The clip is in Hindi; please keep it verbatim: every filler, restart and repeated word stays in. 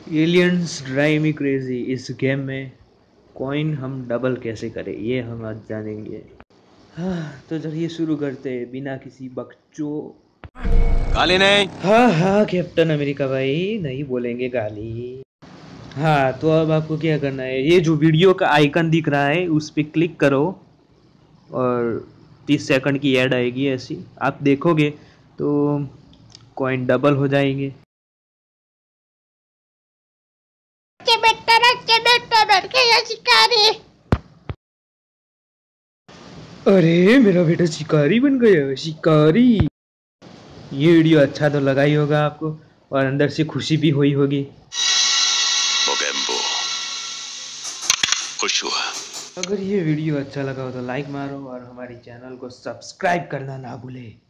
Aliens drive me crazy. इस गेम में कॉइन हम डबल कैसे करें ये हम आज जानेंगे। हाँ तो चलिए शुरू करते हैं बिना किसी बकचो। गाली नहीं। हाँ हाँ कैप्टन अमेरिका भाई, नहीं बोलेंगे गाली। हाँ तो अब आपको क्या करना है, ये जो वीडियो का आइकन दिख रहा है उस पर क्लिक करो और तीस सेकंड की ऐड आएगी ऐसी, आप देखोगे तो कॉइन डबल हो जाएंगे। अरे मेरा बेटा शिकारी बन गया, शिकारी। ये वीडियो अच्छा तो लगा ही होगा आपको और अंदर से खुशी भी हुई होगी। खुश हुआ। अगर ये वीडियो अच्छा लगा हो तो लाइक मारो और हमारी चैनल को सब्सक्राइब करना ना भूले।